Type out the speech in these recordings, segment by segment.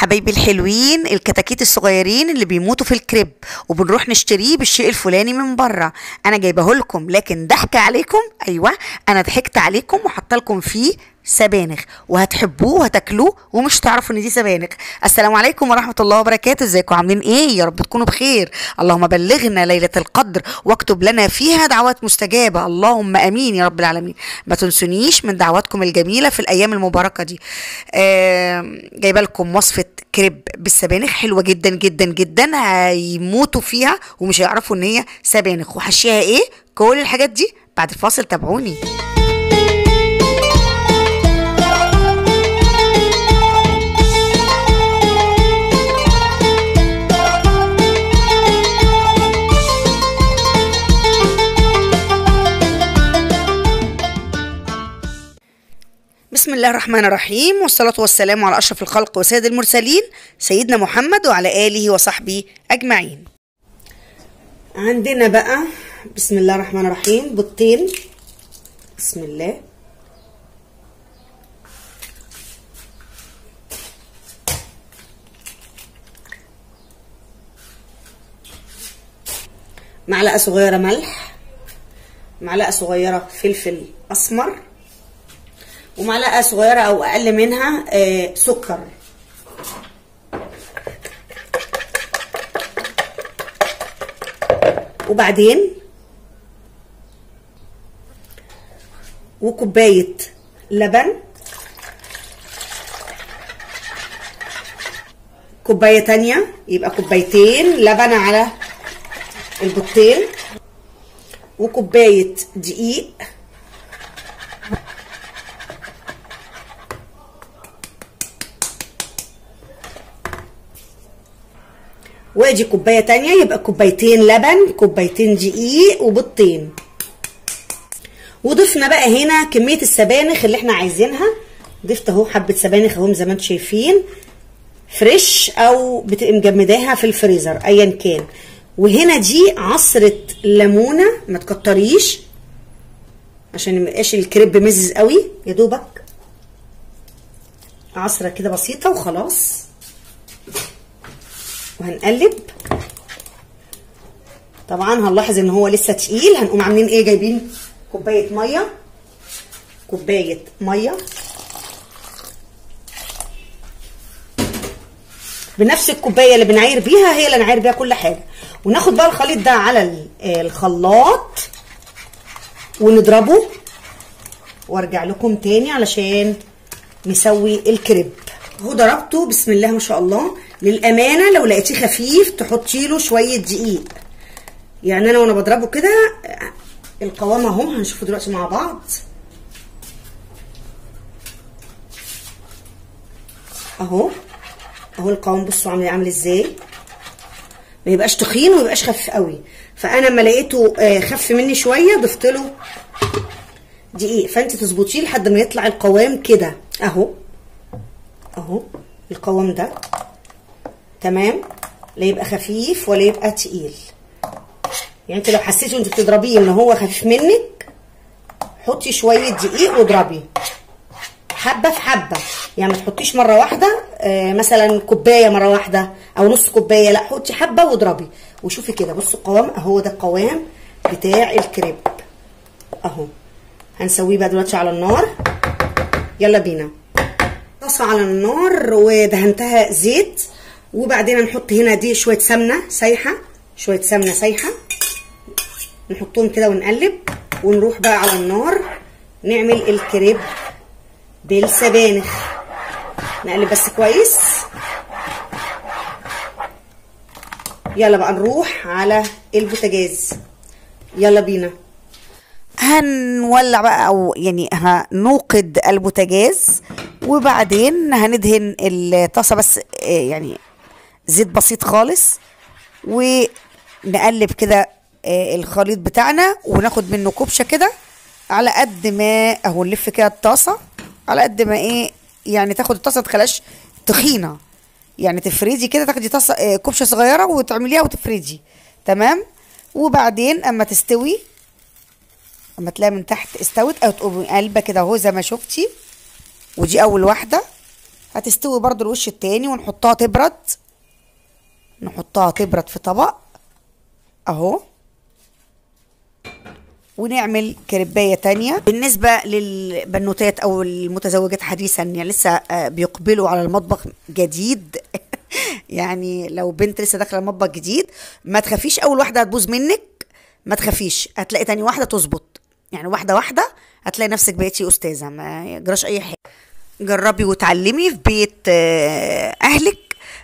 حبايبي الحلوين، الكتاكيت الصغيرين اللي بيموتوا في الكريب وبنروح نشتريه بالشيء الفلاني من بره. انا جايبه لكم لكن ضحك عليكم. ايوه، انا ضحكت عليكم وحاطه لكم فيه سبانخ وهتحبوه وهتاكلوه ومش تعرفوا ان دي سبانخ. السلام عليكم ورحمه الله وبركاته. ازيكم عاملين ايه؟ يا رب تكونوا بخير. اللهم بلغنا ليله القدر واكتب لنا فيها دعوات مستجابه، اللهم امين يا رب العالمين. ما تنسونيش من دعواتكم الجميله في الايام المباركه دي. جايبه لكم وصفه كريب بالسبانخ حلوه جدا جدا جدا، هيموتوا فيها ومش هيعرفوا ان هي سبانخ. وحشيها ايه؟ كل الحاجات دي بعد الفاصل، تابعوني. بسم الله الرحمن الرحيم، والصلاة والسلام على أشرف الخلق وسيد المرسلين سيدنا محمد وعلى آله وصحبه أجمعين. عندنا بقى بسم الله الرحمن الرحيم بيضتين. بسم الله. معلقة صغيرة ملح، معلقة صغيرة فلفل أسمر، ومعلقه صغيره او اقل منها سكر. وبعدين وكوبايه لبن، كوبايه تانية، يبقى كوبايتين لبن على البيضتين، وكوبايه دقيق، وادي كوبايه تانية، يبقى كوبايتين لبن، كوبايتين دقيق، وبيضتين. وضفنا بقى هنا كميه السبانخ اللي احنا عايزينها. ضفت اهو حبه سبانخ اهم زي ما انتم شايفين، فريش او بتبقي مجمداها في الفريزر ايا كان. وهنا دي عصره ليمونه، ما تكتريش عشان ما يبقاش الكريب مزز قوي، يا دوبك عصره كده بسيطه وخلاص. وهنقلب. طبعا هنلاحظ ان هو لسه تقيل. هنقوم عاملين ايه؟ جايبين كوبايه ميه، كوبايه ميه بنفس الكوبايه اللي بنعاير بيها، هي اللي نعاير بيها كل حاجه. وناخد بقى الخليط ده على الخلاط ونضربه، وارجع لكم تاني علشان نسوي الكريب. اهو ضربته بسم الله ما شاء الله. للامانه لو لقيتيه خفيف تحطي له شويه دقيق، يعني انا وانا بضربه كده القوام اهو، هنشوفه دلوقتي مع بعض. اهو القوام، بصوا عامل ازاي، ما يبقاش تخين وما يبقاش خفيف قوي. فانا لما لقيته خف مني شويه ضفت له دقيق. فانت تظبطيه لحد ما يطلع القوام كده اهو القوام ده تمام، لا يبقى خفيف ولا يبقى تقيل. يعني انت لو حسيتي وانت بتضربيه ان هو خفيف منك، حطي شويه دقيق واضربي حبه في حبه. يعني ما تحطيش مره واحده مثلا كوبايه مره واحده او نص كوبايه، لا حطي حبه واضربي وشوفي كده. بصوا القوام اهو، ده القوام بتاع الكريب اهو. هنسويه بقى دلوقتي على النار. يلا بينا. طاسه على النار ودهنتها زيت، وبعدين هنحط هنا دي شويه سمنه سايحه، شويه سمنه سايحه نحطهم كده ونقلب. ونروح بقى على النار نعمل الكريب بالسبانخ. نقلب بس كويس. يلا بقى نروح على البوتاجاز. يلا بينا. هنولع بقى او يعني هنوقد البوتاجاز، وبعدين هندهن الطاسه بس يعني زيت بسيط خالص، ونقلب كده الخليط بتاعنا وناخد منه كبشه كده على قد ما اهو. نلف كده الطاسه على قد ما ايه يعني تاخد الطاسه، تخليهاش تخينه، يعني تفردي كده، تاخدي طاسه كبشه صغيره وتعمليها وتفردي تمام. وبعدين اما تستوي، اما تلاقيها من تحت استوت او تقومي قلبه كده اهو زي ما شفتي. ودي اول واحده هتستوي برضو الوش التاني ونحطها تبرد، نحطها تبرد في طبق اهو، ونعمل كريبايه تانية. بالنسبه للبنوتات او المتزوجات حديثا يعني لسه بيقبلوا على المطبخ جديد يعني لو بنت لسه داخله المطبخ جديد ما تخافيش، اول واحده هتبوظ منك ما تخافيش، هتلاقي تاني واحده تظبط، يعني واحده واحده هتلاقي نفسك بقيتي استاذه، ما يجراش اي حاجه. جربي وتعلمي في بيت اهلك،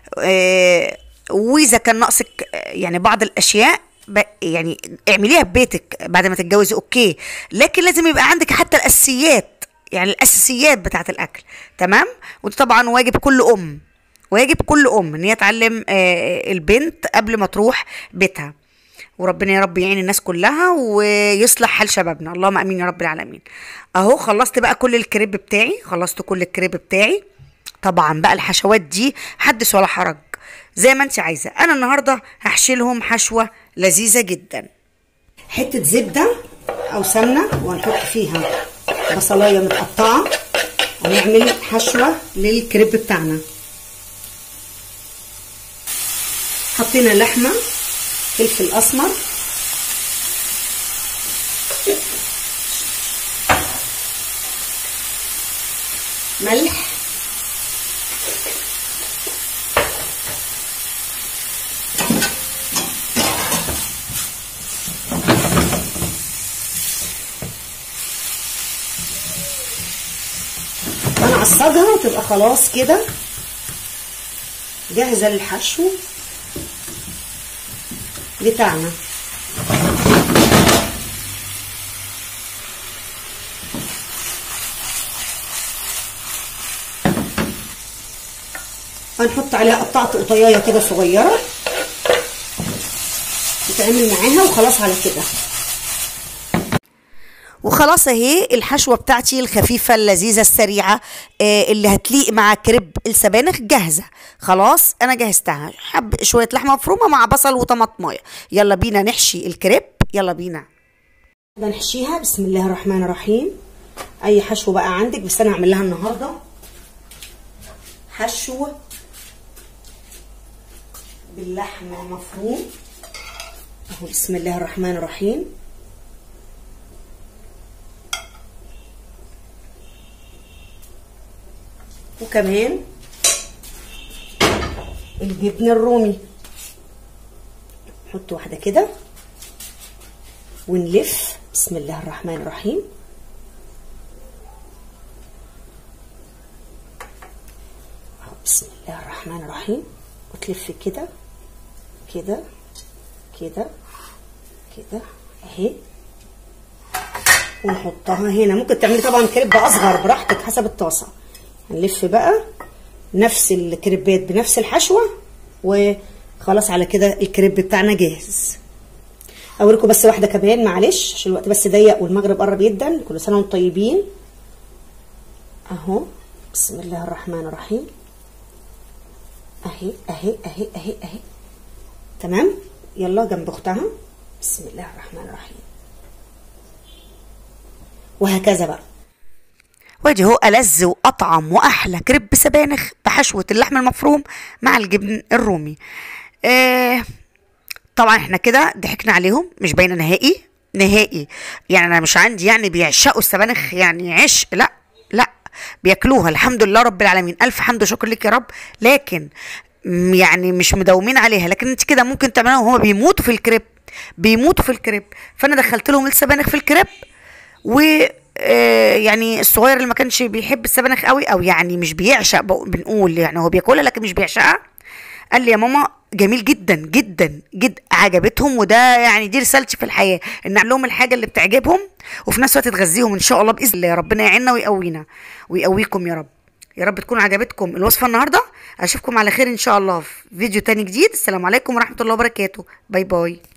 واذا كان ناقصك يعني بعض الاشياء يعني اعمليها ببيتك بعد ما تتجوزي اوكي، لكن لازم يبقى عندك حتى الاساسيات، يعني الاساسيات بتاعه الاكل تمام. وده طبعا واجب كل ام، واجب كل ام ان هي تعلم البنت قبل ما تروح بيتها. وربنا يا رب يعين الناس كلها ويصلح حال شبابنا، اللهم امين يا رب العالمين. اهو خلصت بقى كل الكريب بتاعي، خلصت كل الكريب بتاعي. طبعا بقى الحشوات دي حدث ولا حرج زي ما انت عايزه. انا النهارده هحشي لهم حشوه لذيذه جدا، حته زبده او سمنه وهنحط فيها بصلايه متقطعه ونعمل حشوه للكريب بتاعنا. حطينا لحمه، فلفل اسمر، ملح، هنعصجها وتبقى خلاص كده جاهزه للحشو بتاعنا. هنحط عليها قطعه قطيايه كده صغيره تتعمل معاها وخلاص على كده. وخلاص اهي الحشوه بتاعتي الخفيفه اللذيذه السريعه اللي هتليق مع كريب السبانخ جاهزه. خلاص انا جهزتها، حب شويه لحمه مفرومه مع بصل وطماطمايه. يلا بينا نحشي الكريب، يلا بينا نحشيها. بسم الله الرحمن الرحيم. اي حشو بقى عندك، بس انا هعمل لها النهارده حشو باللحم المفروم اهو. بسم الله الرحمن الرحيم. وكمان الجبن الرومي، نحط واحده كده ونلف. بسم الله الرحمن الرحيم. بسم الله الرحمن الرحيم. وتلف كده كده كده كده اهي، ونحطها هنا. ممكن تعملي طبعا كريب اصغر براحتك حسب الطاسه. هنلف بقى نفس الكريبات بنفس الحشوه وخلاص على كده الكريب بتاعنا جاهز. اوريكم بس واحده كمان معلش عشان الوقت بس ضيق والمغرب قرب جدا. كل سنه وانتم طيبين اهو. بسم الله الرحمن الرحيم. اهي اهي اهي اهي اهي تمام. يلا جنب اختها. بسم الله الرحمن الرحيم. وهكذا بقى. وادي هو ألذ واطعم واحلى كريب سبانخ بحشوه اللحم المفروم مع الجبن الرومي. طبعا احنا كده ضحكنا عليهم، مش باينه نهائي نهائي. يعني انا مش عندي يعني بيعشقوا السبانخ يعني عشق، لا لا، بياكلوها الحمد لله رب العالمين، الف حمد وشكر لك يا رب. لكن يعني مش مداومين عليها. لكن انت كده ممكن تعملوها وهما بيموتوا في الكريب، بيموتوا في الكريب. فانا دخلت لهم السبانخ في الكريب. و يعني الصغير اللي ما كانش بيحب السبانخ قوي او يعني مش بيعشق بنقول، يعني هو بياكلها لكن مش بيعشقها، قال لي يا ماما جميل جدا جدا جدا، عجبتهم. وده يعني دي رسالتي في الحياه، ان اعمل لهم الحاجه اللي بتعجبهم وفي نفس الوقت تغذيهم ان شاء الله باذن الله. ربنا يعيننا ويقوينا ويقويكم يا رب. يا رب تكون عجبتكم الوصفه النهارده. اشوفكم على خير ان شاء الله في فيديو تاني جديد. السلام عليكم ورحمه الله وبركاته. باي باي.